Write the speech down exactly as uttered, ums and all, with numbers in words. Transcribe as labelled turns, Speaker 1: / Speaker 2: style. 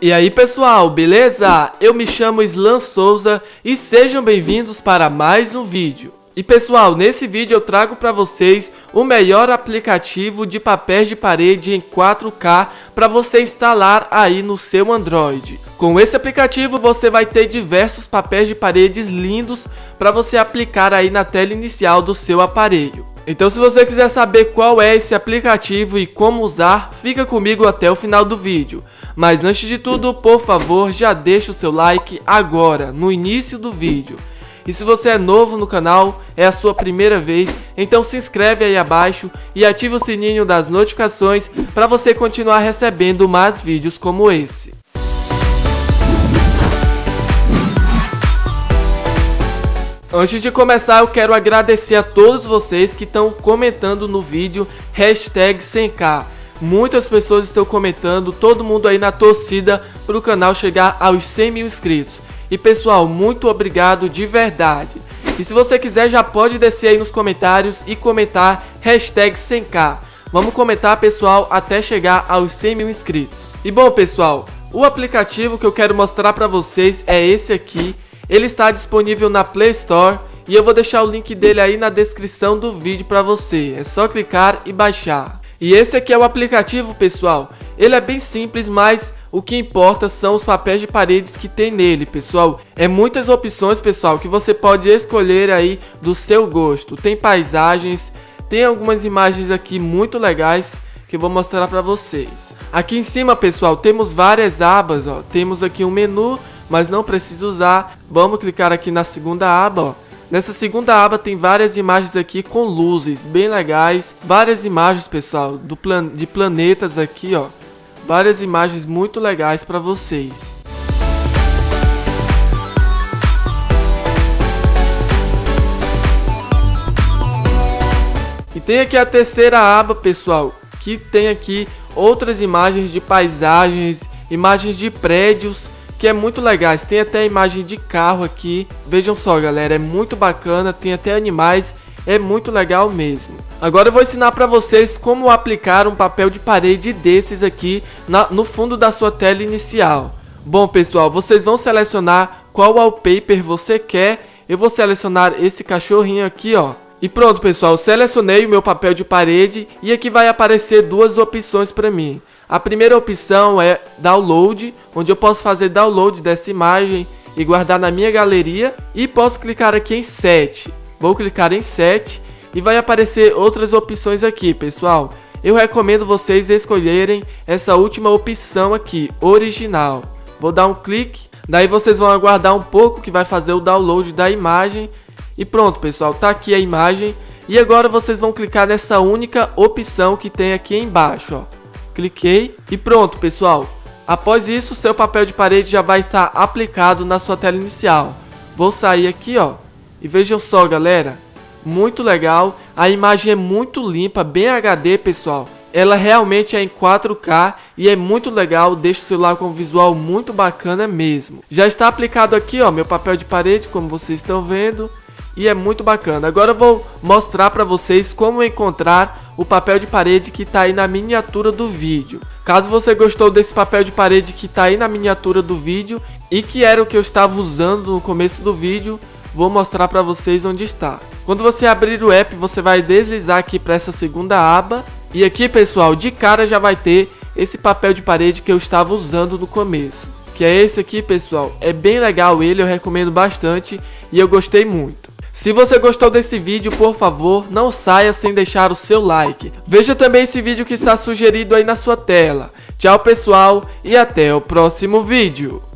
Speaker 1: E aí pessoal, beleza? Eu me chamo Islan Souza e sejam bem-vindos para mais um vídeo. E pessoal, nesse vídeo eu trago para vocês o melhor aplicativo de papéis de parede em quatro K para você instalar aí no seu Android. Com esse aplicativo você vai ter diversos papéis de paredes lindos para você aplicar aí na tela inicial do seu aparelho. Então se você quiser saber qual é esse aplicativo e como usar, fica comigo até o final do vídeo. Mas antes de tudo, por favor, já deixa o seu like agora, no início do vídeo. E se você é novo no canal, é a sua primeira vez, então se inscreve aí abaixo e ativa o sininho das notificações para você continuar recebendo mais vídeos como esse. Antes de começar, eu quero agradecer a todos vocês que estão comentando no vídeo hashtag cem K. Muitas pessoas estão comentando, todo mundo aí na torcida para o canal chegar aos cem mil inscritos. E pessoal, muito obrigado de verdade. E se você quiser já pode descer aí nos comentários e comentar hashtag cem K. Vamos comentar pessoal até chegar aos cem mil inscritos. E bom pessoal, o aplicativo que eu quero mostrar para vocês é esse aqui. Ele está disponível na Play Store e eu vou deixar o link dele aí na descrição do vídeo para você. É só clicar e baixar. E esse aqui é o aplicativo pessoal. Ele é bem simples, mas o que importa são os papéis de paredes que tem nele, pessoal. É muitas opções, pessoal, que você pode escolher aí do seu gosto. Tem paisagens, tem algumas imagens aqui muito legais que eu vou mostrar para vocês. Aqui em cima, pessoal, temos várias abas, ó. Temos aqui um menu, mas não precisa usar. Vamos clicar aqui na segunda aba, ó. Nessa segunda aba tem várias imagens aqui com luzes bem legais. Várias imagens, pessoal, do plan de planetas aqui, ó. Várias imagens muito legais para vocês. E tem aqui a terceira aba, pessoal, que tem aqui outras imagens de paisagens, imagens de prédios, que é muito legais. Tem até imagem de carro aqui. Vejam só, galera, é muito bacana. Tem até animais, é muito legal mesmo. Agora eu vou ensinar para vocês como aplicar um papel de parede desses aqui na, no fundo da sua tela inicial. Bom pessoal, vocês vão selecionar qual wallpaper você quer. Eu vou selecionar esse cachorrinho aqui, ó. E pronto pessoal, selecionei o meu papel de parede e aqui vai aparecer duas opções para mim. A primeira opção é download, onde eu posso fazer download dessa imagem e guardar na minha galeria. E posso clicar aqui em set. Vou clicar em set e vai aparecer outras opções aqui, pessoal. Eu recomendo vocês escolherem essa última opção aqui, original. Vou dar um clique, daí vocês vão aguardar um pouco que vai fazer o download da imagem. E pronto, pessoal, tá aqui a imagem. E agora vocês vão clicar nessa única opção que tem aqui embaixo, ó. Cliquei e pronto, pessoal. Após isso, seu papel de parede já vai estar aplicado na sua tela inicial. Vou sair aqui, ó. E vejam só, galera. Muito legal. A imagem é muito limpa, bem H D, pessoal. Ela realmente é em quatro K e é muito legal. Deixa o celular com um visual muito bacana mesmo. Já está aplicado aqui, ó, meu papel de parede, como vocês estão vendo. E é muito bacana. Agora eu vou mostrar para vocês como encontrar o papel de parede que está aí na miniatura do vídeo. Caso você gostou desse papel de parede que está aí na miniatura do vídeo e que era o que eu estava usando no começo do vídeo, vou mostrar para vocês onde está. Quando você abrir o app, você vai deslizar aqui para essa segunda aba. E aqui, pessoal, de cara já vai ter esse papel de parede que eu estava usando no começo. Que é esse aqui, pessoal. É bem legal ele, eu recomendo bastante e eu gostei muito. Se você gostou desse vídeo, por favor, não saia sem deixar o seu like. Veja também esse vídeo que está sugerido aí na sua tela. Tchau pessoal e até o próximo vídeo.